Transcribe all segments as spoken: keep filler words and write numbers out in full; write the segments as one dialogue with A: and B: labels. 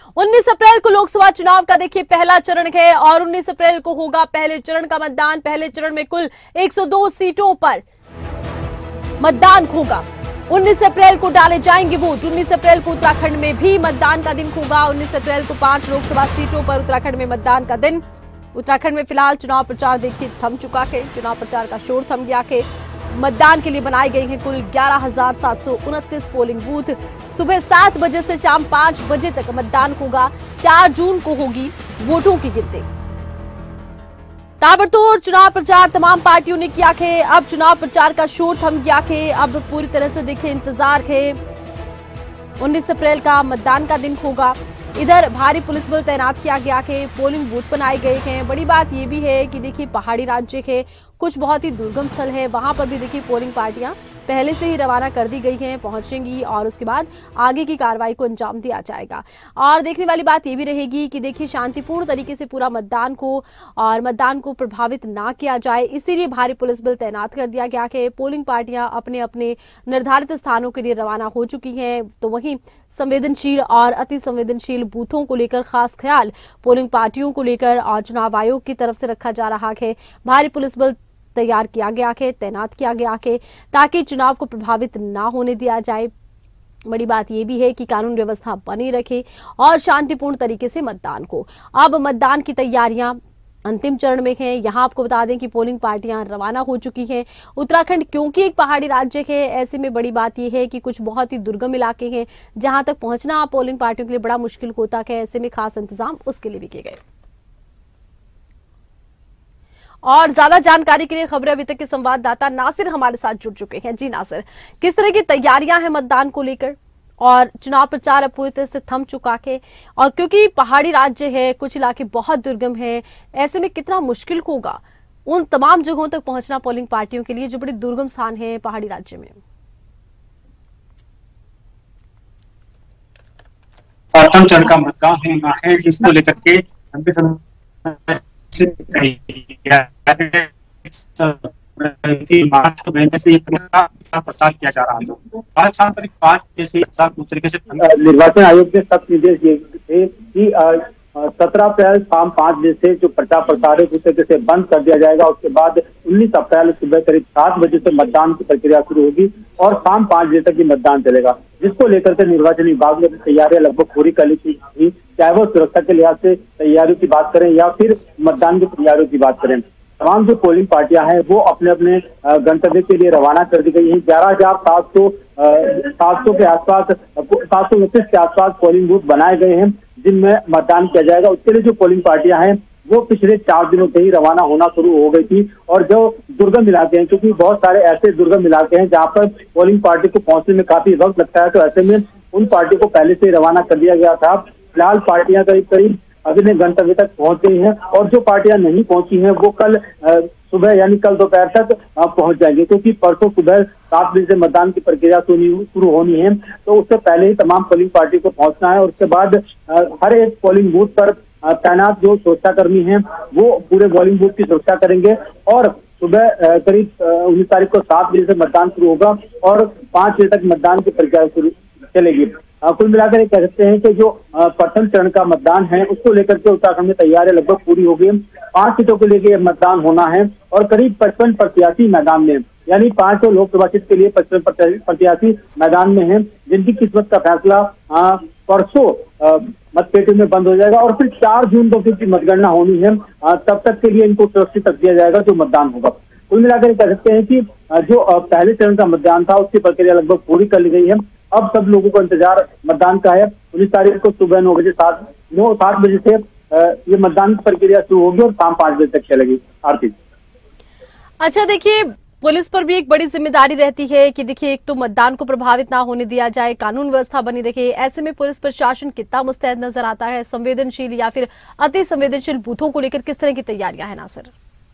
A: उन्नीस अप्रैल को लोकसभा चुनाव का देखिए पहला चरण है और उन्नीस अप्रैल को होगा पहले चरण का मतदान। पहले चरण में कुल एक सौ दो सीटों पर मतदान होगा। उन्नीस अप्रैल को डाले जाएंगे वोट। उन्नीस अप्रैल को उत्तराखंड में भी मतदान का दिन होगा। उन्नीस अप्रैल को पांच लोकसभा सीटों पर उत्तराखंड में मतदान का दिन। उत्तराखंड में फिलहाल चुनाव प्रचार देखिए थम चुका है। चुनाव प्रचार का शोर थम गया है। मतदान के लिए बनाई गई हैं कुल ग्यारह हजार सात सौ उनतीस पोलिंग बूथ। सुबह सात बजे से शाम पांच बजे तक मतदान होगा। चार जून को होगी वोटों की गिनती। ताबड़तोड़ चुनाव प्रचार तमाम पार्टियों ने किया है। अब चुनाव प्रचार का शोर थम गया है। अब पूरी तरह से देखिए इंतजार है। उन्नीस अप्रैल का मतदान का दिन होगा। इधर भारी पुलिस बल तैनात किया गया है। पोलिंग बूथ बनाए गए हैं। बड़ी बात यह भी है कि देखिए पहाड़ी राज्य है, कुछ बहुत ही दुर्गम स्थल है, वहां पर भी देखिए पोलिंग पार्टियां पहले से ही रवाना कर दी गई हैं, पहुंचेंगी और उसके बाद आगे की कार्रवाई को अंजाम दिया जाएगा। और देखने वाली बात यह भी रहेगी कि देखिए शांतिपूर्ण तरीके से पूरा मतदान को और मतदान को प्रभावित ना किया जाए, इसीलिए भारी पुलिस बल तैनात कर दिया गया है। पोलिंग पार्टियां अपने अपने निर्धारित स्थानों के लिए रवाना हो चुकी हैं। तो वहीं संवेदनशील और अति संवेदनशील बूथों को लेकर खास ख्याल पोलिंग पार्टियों को लेकर और चुनाव आयोग की तरफ से रखा जा रहा है। भारी पुलिस बल तैयार किया गया है, तैनात किया गया है ताकि चुनाव को प्रभावित ना होने दिया जाए। बड़ी बात यह भी है कि कानून व्यवस्था बनी रखे और शांतिपूर्ण तरीके से मतदान को। अब मतदान की तैयारियां अंतिम चरण में हैं। यहां आपको बता दें कि पोलिंग पार्टियां रवाना हो चुकी हैं। उत्तराखंड क्योंकि एक पहाड़ी राज्य है, ऐसे में बड़ी बात यह है कि कुछ बहुत ही दुर्गम इलाके हैं जहां तक पहुंचना पोलिंग पार्टियों के लिए बड़ा मुश्किल होता है। ऐसे में खास इंतजाम उसके लिए भी किए गए। और ज्यादा जानकारी के लिए खबरें अभी तक के संवाददाता नासिर हमारे साथ जुड़ चुके हैं। जी नासिर, किस तरह की तैयारियां हैं मतदान को लेकर और चुनाव प्रचार अब पूरी तरह से थम चुका है और क्योंकि पहाड़ी राज्य है, कुछ इलाके बहुत दुर्गम है, ऐसे में कितना मुश्किल होगा उन तमाम जगहों तक पहुंचना पोलिंग पार्टियों के लिए जो बड़े दुर्गम स्थान है पहाड़ी राज्य में?
B: प्रथम चरण का मतदान होना है, जिसको लेकर के लंबे समय मार्च महीने से प्रसार किया जा रहा था। आज शाम करीब पांच बजे से पूरी तरीके से निर्वाचन आयोग ने सख्त निर्देश दिए थे कि सत्रह अप्रैल शाम पांच बजे से जो प्रचार प्रसार है पूरी तरीके से बंद कर दिया जाएगा। उसके बाद उन्नीस अप्रैल सुबह करीब सात बजे से मतदान की प्रक्रिया शुरू होगी और शाम पांच बजे तक ही मतदान चलेगा, जिसको लेकर के निर्वाचन विभाग ने तैयारियां लगभग पूरी कर ली थी। चाहे वो सुरक्षा के लिहाज से तैयारियों की बात करें या फिर मतदान की तैयारियों की बात करें, तमाम जो पोलिंग पार्टियां हैं वो अपने अपने गंतव्य के लिए रवाना कर दी गई हैं। ग्यारह हजार सात सौ सात सौ के आसपास सात सौ उनतीस के आसपास पोलिंग बूथ बनाए गए हैं जिनमें मतदान किया जाएगा। उसके लिए जो पोलिंग पार्टियां हैं वो पिछले चार दिनों से ही रवाना होना शुरू हो गई थी। और जो दुर्गम इलाके हैं, क्योंकि बहुत सारे ऐसे दुर्गम इलाके हैं जहाँ पर पोलिंग पार्टी को पहुंचने में काफी वक्त लगता है, तो ऐसे में उन पार्टी को पहले से रवाना कर दिया गया था। फिलहाल पार्टियां करीब करीब अगले गंतव्य तक पहुंच गई हैं और जो पार्टियां नहीं पहुंची हैं वो कल सुबह यानी कल दोपहर तक पहुंच जाएंगे, क्योंकि परसों सुबह सात बजे से मतदान की प्रक्रिया शुरू होनी है। तो उससे पहले ही तमाम पोलिंग पार्टी को पहुंचना है और उसके बाद हर एक पोलिंग बूथ पर तैनात जो सुरक्षाकर्मी हैं वो पूरे पोलिंग बूथ की सुरक्षा करेंगे और सुबह करीब उन्नीस तारीख को सात बजे से मतदान शुरू होगा और पांच बजे तक मतदान की प्रक्रिया शुरू चलेगी। कुल मिलाकर ये कह सकते हैं कि जो प्रथम चरण का मतदान है उसको लेकर के उत्तराखंड में तैयारी लगभग पूरी हो गई। पांच सीटों के लिए मतदान होना है और करीब पचपन प्रत्याशी मैदान में, यानी पांच सौ लोकसभा सीट के लिए पचपन प्रत्याशी मैदान में हैं, जिनकी किस्मत का फैसला परसों मतपेटी में बंद हो जाएगा और फिर चार जून को क्योंकि मतगणना होनी है, तब तक के लिए इनको सुरक्षित रख दिया जाएगा जो मतदान होगा। कुल मिलाकर कह सकते हैं कि जो पहले चरण का मतदान था उसकी प्रक्रिया लगभग पूरी कर ली गई है। अब सब लोगों को इंतजार मतदान का है। उन्नीस तारीख को सुबह नौ बजे सात नौ सात बजे से ये मतदान की प्रक्रिया शुरू होगी और शाम पांच बजे तक चलेगी। आरती,
A: अच्छा देखिए पुलिस पर भी एक बड़ी जिम्मेदारी रहती है कि देखिए एक तो मतदान को प्रभावित ना होने दिया जाए, कानून व्यवस्था बनी रखे। ऐसे में पुलिस प्रशासन कितना मुस्तैद नजर आता है? संवेदनशील या फिर अति संवेदनशील बूथों को लेकर किस तरह की तैयारियां हैं नासिर?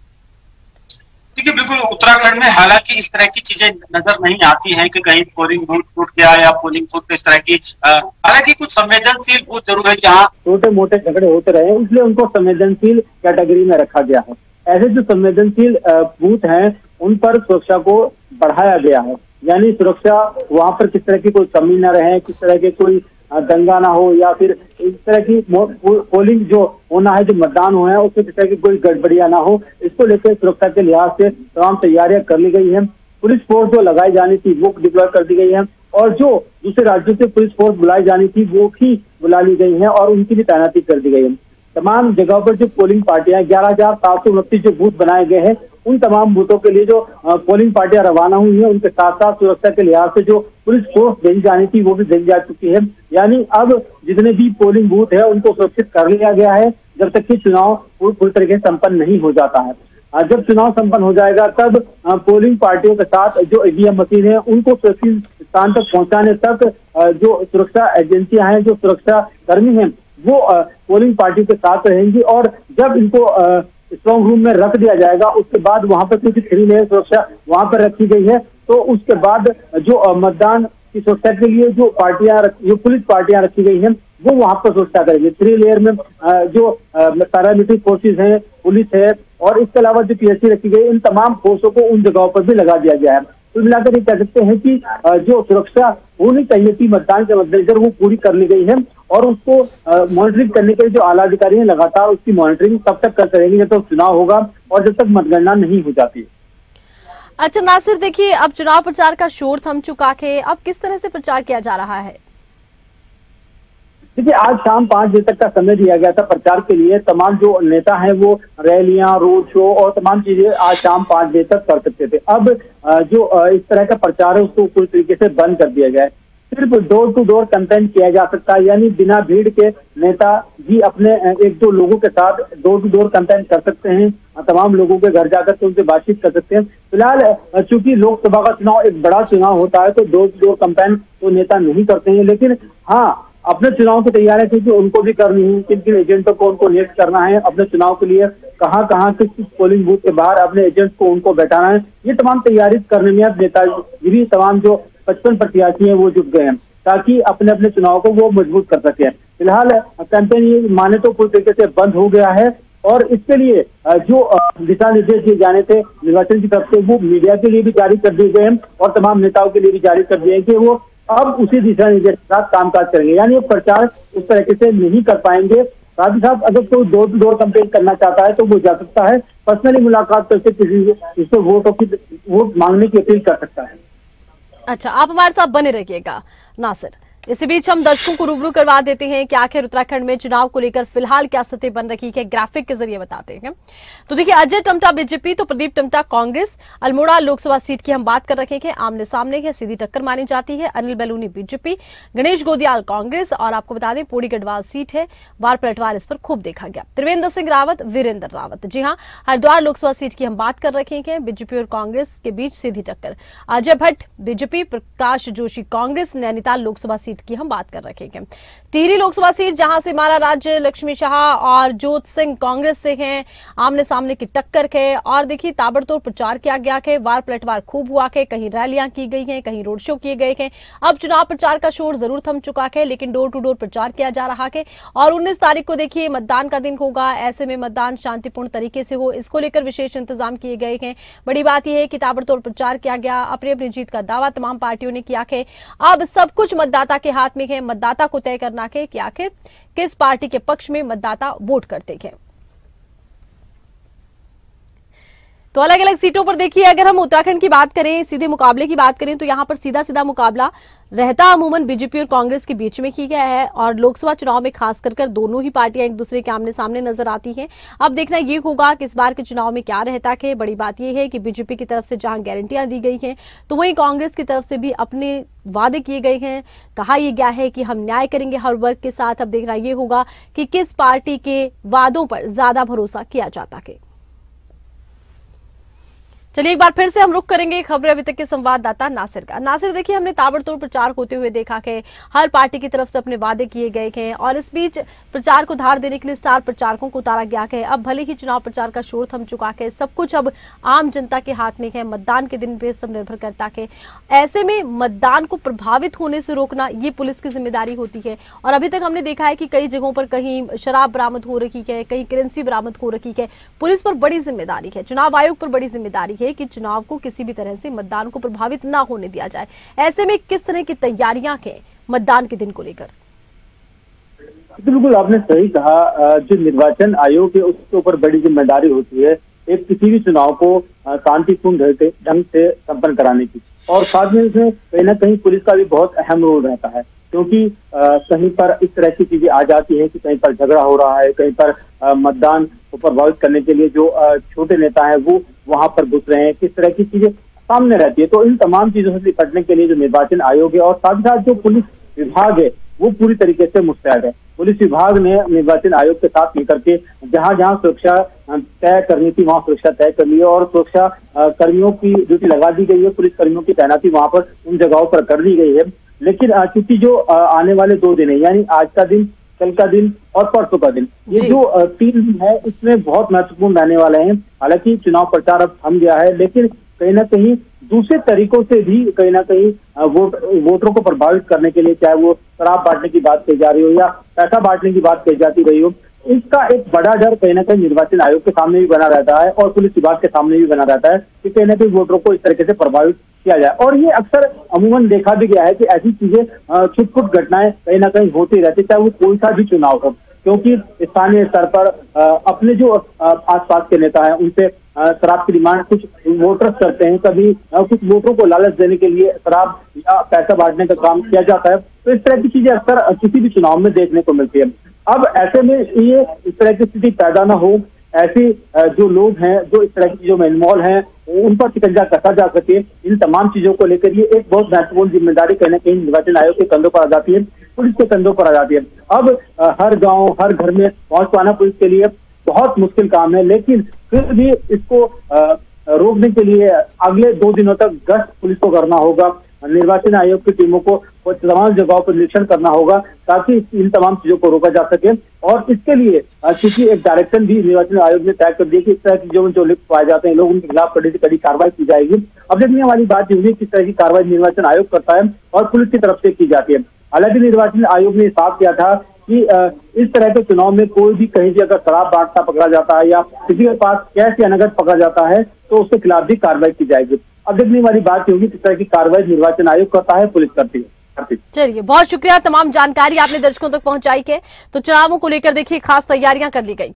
B: देखिए बिल्कुल उत्तराखंड में हालांकि इस तरह की चीजें नजर नहीं आती हैं कि कहीं पोलिंग बूथ टूट गया या पोलिंग बूथ इस तरह की, हालांकि कुछ संवेदनशील बूथ जरूर है जहाँ छोटे मोटे झगड़े होते रहे, इसलिए उनको संवेदनशील कैटेगरी में रखा गया है। ऐसे जो संवेदनशील बूथ हैं उन पर सुरक्षा को बढ़ाया गया है, यानी सुरक्षा वहां पर किस तरह की कोई कमी न रहे, किस तरह के कोई दंगा ना हो या फिर इस तरह की पोलिंग जो होना है, जो मतदान होना है, उसमें किस तरह की कोई गड़बड़ियां ना हो, इसको लेकर सुरक्षा के लिहाज से तमाम तैयारियां कर ली गई है। पुलिस फोर्स जो लगाई जानी थी वो डिप्लॉय कर दी गई है और जो दूसरे राज्यों से पुलिस फोर्स बुलाई जानी थी वो भी बुला ली गई है और उनकी भी तैनाती कर दी गई है। तमाम जगहों पर जो पोलिंग पार्टियां ग्यारह हजार सात सौ उनतीस जो बूथ बनाए गए हैं, उन तमाम बूथों के लिए जो पोलिंग पार्टियां रवाना हुई है, उनके साथ साथ सुरक्षा के लिहाज से जो पुलिस फोर्स भेजी जानी थी वो भी भेजी जा चुकी है। यानी अब जितने भी पोलिंग बूथ है उनको सुरक्षित कर लिया गया है जब तक कि चुनाव पूरी तरीके से संपन्न नहीं हो जाता है। जब चुनाव संपन्न हो जाएगा तब पोलिंग पार्टियों के साथ जो ईवीएम मशीन है उनको सुरक्षित स्थान तक पहुंचाने तक जो सुरक्षा एजेंसियां हैं, जो सुरक्षा कर्मी हैं, वो पोलिंग पार्टी के साथ रहेंगी और जब इनको स्ट्रॉन्ग रूम में रख दिया जाएगा उसके बाद वहां पर कुछ थ्री लेयर सुरक्षा वहां पर रखी गई है। तो उसके बाद जो मतदान की सुरक्षा के लिए जो पार्टियां जो पुलिस पार्टियां रखी गई हैं वो वहां पर सुरक्षा करेंगे। थ्री लेयर में जो पैरामिलिट्री फोर्सेज हैं, पुलिस है और इसके अलावा जो पीएससी रखी गई, इन तमाम फोर्सों को उन जगहों पर भी लगा दिया गया है। तो मिलाकर ये कह सकते हैं कि जो सुरक्षा होनी चाहिए थी मतदान के मद्देनजर वो पूरी कर ली गई है और उसको मॉनिटरिंग करने के लिए जो आला अधिकारी हैं लगातार उसकी मॉनिटरिंग तब तक करते रहेंगे जब तक चुनाव होगा और जब तक मतगणना नहीं हो जाती।
A: अच्छा नासिर, देखिए अब चुनाव प्रचार का शोर थम चुका है, अब किस तरह से प्रचार किया जा रहा है?
B: देखिए आज शाम पांच बजे तक का समय दिया गया था प्रचार के लिए। तमाम जो नेता हैं वो रैलियां, रोड शो और तमाम चीजें आज शाम पांच बजे तक कर सकते थे। अब जो इस तरह का प्रचार है उसको पूरी तरीके से बंद कर दिया गया है। सिर्फ डोर टू डोर कैंपेन किया जा सकता है, यानी बिना भीड़ के नेता भी अपने एक दो लोगों के साथ डोर टू डोर कैंपेन कर सकते हैं, तमाम लोगों के घर जाकर के उनसे बातचीत कर सकते हैं। फिलहाल चूंकि लोकसभा का चुनाव एक बड़ा चुनाव होता है तो डोर टू डोर कैंपेन तो नेता नहीं करते हैं, लेकिन हाँ अपने चुनाव की तैयारी क्योंकि उनको भी करनी है, किन किन एजेंटों को उनको नियुक्त करना है अपने चुनाव के लिए, कहाँ कहाँ किस किस पोलिंग बूथ के बाहर अपने एजेंट को उनको बैठाना है, ये तमाम तैयारी करने में अब नेताजी तमाम जो पचपन प्रत्याशी हैं वो जुट गए हैं ताकि अपने अपने चुनाव को वो मजबूत कर सके। फिलहाल कैंपेन ये माने तो पूरी तरीके से बंद हो गया है और इसके लिए जो दिशा निर्देश दिए जाने थे निर्वाचन की तरफ से वो मीडिया के लिए भी जारी कर दिए गए हैं और तमाम नेताओं के लिए भी जारी कर दिए हैं कि वो अब उसी दिशा निर्देश के साथ कामकाज करेंगे, यानी वो प्रचार उस तरीके से नहीं कर पाएंगे। साथ ही साथ अगर कोई डोर टू डोर कैंपेन करना चाहता है तो वो जा सकता है, पर्सनली मुलाकात करके किसी से वोटों की वोट मांगने की अपील कर सकता है।
A: अच्छा, आप हमारे साथ बने रहिएगा नासिर। इसी बीच हम दर्शकों को रूबरू करवा देते हैं कि आखिर उत्तराखंड में चुनाव को लेकर फिलहाल क्या स्थिति बन रही है, ग्राफिक के जरिए बताते हैं। तो देखिए अजय टम्टा बीजेपी तो प्रदीप टम्टा कांग्रेस। अल्मोड़ा लोकसभा सीट की हम बात कर रहे हैं, आमने सामने की सीधी टक्कर मानी जाती है। अनिल बलूनी बीजेपी, गणेश गोदियाल कांग्रेस और आपको बता दें पौड़ी गढ़वाल सीट है, वार पलटवार इस पर खूब देखा गया। त्रिवेंद्र सिंह रावत, वीरेंद्र रावत। जी हाँ, हरिद्वार लोकसभा सीट की हम बात कर रहे हैं, बीजेपी और कांग्रेस के बीच सीधी टक्कर। अजय भट्ट बीजेपी, प्रकाश जोशी कांग्रेस। नैनीताल लोकसभा सीट की हम बात कर रहे हैं। टिहरी लोकसभा सीट जहां से माला राज्य लक्ष्मी शाह और जोत सिंह कांग्रेस से हैं, आमने सामने की टक्कर है। और देखिए ताबड़तोड़ प्रचार किया गया है, वार पलटवार खूब हुआ है, कहीं रैलियां की गई हैं, कहीं रोड शो किए गए हैं। अब चुनाव प्रचार का शोर जरूर थम चुका है, लेकिन डोर टू डोर प्रचार किया जा रहा है और उन्नीस तारीख को देखिए मतदान का दिन होगा। ऐसे में मतदान शांतिपूर्ण तरीके से हो, इसको लेकर विशेष इंतजाम किए गए हैं। बड़ी बात यह है कि ताबड़तोड़ प्रचार किया गया, अपनी अपनी जीत का दावा तमाम पार्टियों ने किया है। अब सब कुछ मतदाता के हाथ में है, मतदाता को तय करना है कि आखिर किस पार्टी के पक्ष में मतदाता वोट करते हैं। तो अलग अलग सीटों पर देखिए, अगर हम उत्तराखंड की बात करें, सीधे मुकाबले की बात करें तो यहां पर सीधा सीधा मुकाबला रहता अमूमन बीजेपी और कांग्रेस के बीच में की गया है और लोकसभा चुनाव में खास कर दोनों ही पार्टियां एक दूसरे के आमने सामने नजर आती हैं। अब देखना ये होगा कि इस बार के चुनाव में क्या रहता है। बड़ी बात यह है कि बीजेपी की तरफ से जहां गारंटियां दी गई हैं तो वहीं कांग्रेस की तरफ से भी अपने वादे किए गए हैं। कहा यह गया है कि हम न्याय करेंगे हर वर्ग के साथ। अब देखना यह होगा कि किस पार्टी के वादों पर ज्यादा भरोसा किया जाता है। चलिए एक बार फिर से हम रुख करेंगे खबरें अभी तक के संवाददाता नासिर का। नासिर देखिए, हमने ताबड़तोड़ प्रचार होते हुए देखा है, हर पार्टी की तरफ से अपने वादे किए गए हैं और इस बीच प्रचार को धार देने के लिए स्टार प्रचारकों को उतारा गया है। अब भले ही चुनाव प्रचार का शोर थम चुका है, सब कुछ अब आम जनता के हाथ में है, मतदान के दिन पे सब निर्भर करता है। ऐसे में मतदान को प्रभावित होने से रोकना ये पुलिस की जिम्मेदारी होती है और अभी तक हमने देखा है कि कई जगहों पर कहीं शराब बरामद हो रही है, कहीं करेंसी बरामद हो रही है। पुलिस पर बड़ी जिम्मेदारी है, चुनाव आयोग पर बड़ी जिम्मेदारी है कि चुनाव को किसी भी तरह से मतदान को प्रभावित ना होने दिया जाए। ऐसे में किस तरह की तैयारियां हैं मतदान के दिन को लेकर?
B: तो बिल्कुल आपने सही कहा, जो निर्वाचन आयोग है उसके ऊपर बड़ी जिम्मेदारी होती है एक किसी भी चुनाव को शांतिपूर्ण ढंग से संपन्न कराने की, और साथ में इसमें कहीं ना कहीं पुलिस का भी बहुत अहम रोल रहता है, क्योंकि कहीं पर इस तरह की चीजें आ जाती है कि कहीं पर झगड़ा हो रहा है, कहीं पर मतदान को प्रभावित करने के लिए जो छोटे नेता हैं वो वहां पर घुस रहे हैं, किस तरह की चीजें सामने रहती है। तो इन तमाम चीजों से निपटने के लिए जो निर्वाचन आयोग है और साथ ही साथ जो पुलिस विभाग है वो पूरी तरीके से मुस्तैद है। पुलिस विभाग ने निर्वाचन आयोग के साथ मिलकर के जहां जहां सुरक्षा तय करनी थी वहां सुरक्षा तय कर ली है, और सुरक्षा कर्मियों की ड्यूटी लगा दी गई है, पुलिस कर्मियों की तैनाती वहां पर उन जगहों पर कर दी गई है। लेकिन चूंकि जो आने वाले दो दिन है, यानी आज का दिन, कल का दिन और परसों का दिन, ये जो तीन दिन है इसमें बहुत महत्वपूर्ण रहने वाले हैं। हालांकि चुनाव प्रचार अब थम गया है, लेकिन कहीं ना कहीं दूसरे तरीकों से भी कहीं ना कहीं वोट वोटरों को प्रभावित करने के लिए, चाहे वो शराब बांटने की बात कही जा रही हो या पैसा बांटने की बात कही जाती रही हो, इसका एक बड़ा डर कहीं ना कहीं निर्वाचन आयोग के सामने भी बना रहता है और पुलिस विभाग के सामने भी बना रहता है कि कहीं ना कहीं वोटरों को इस तरीके से प्रभावित किया जाए। और ये अक्सर अमूमन देखा भी गया है कि ऐसी चीजें छुटपुट घटनाएं कहीं ना कहीं होती रहती, चाहे वो कोई सा भी चुनाव हो, क्योंकि स्थानीय स्तर पर अपने जो आसपास के नेता हैं उनसे शराब की डिमांड कुछ वोटर्स करते हैं, कभी कुछ वोटरों को लालच देने के लिए शराब या पैसा बांटने का काम किया जाता है। तो इस तरह की चीजें अक्सर किसी भी चुनाव में देखने को मिलती है। अब ऐसे में ये इस तरह की स्थिति पैदा ना हो, ऐसे जो लोग हैं जो इस तरह की चीजों में इन्वॉल्व हैं उन पर शिकंजा कसा जा सके, इन तमाम चीजों को लेकर ये एक बहुत महत्वपूर्ण जिम्मेदारी कहीं ना कहीं निर्वाचन आयोग के कंधों पर आ जाती है, पुलिस के कंधों पर आ जाती है। अब हर गांव हर घर में पहुंच पाना पुलिस के लिए बहुत मुश्किल काम है, लेकिन फिर भी इसको रोकने के लिए अगले दो दिनों तक गश्त पुलिस को करना होगा, निर्वाचन आयोग की टीमों को तमाम जगहों पर निरीक्षण करना होगा ताकि इन तमाम चीजों को रोका जा सके। और इसके लिए क्योंकि एक डायरेक्शन भी निर्वाचन आयोग ने तय कर दिया कि इस तरह की चीजों में जो लिप्त पाए जाते हैं लोग उनके खिलाफ कड़ी से कड़ी कार्रवाई की जाएगी। अब देखने वाली बात ये हुई किस तरह की कार्रवाई निर्वाचन आयोग करता है और पुलिस की तरफ से की जाती है। हालांकि निर्वाचन आयोग ने साफ किया था कि इस तरह के चुनाव में कोई भी कहीं भी अगर शराब बांटता पकड़ा जाता है या किसी के पास कैश या नगद पकड़ा जाता है तो उसके खिलाफ भी कार्रवाई की जाएगी। अब देखने वाली बात होगी किस तरह की कार्रवाई निर्वाचन आयोग करता है, पुलिस करती है।
A: चलिए, बहुत शुक्रिया, तमाम जानकारी आपने दर्शकों तक पहुंचाई के। तो चुनावों को लेकर देखिए खास तैयारियां कर ली गई।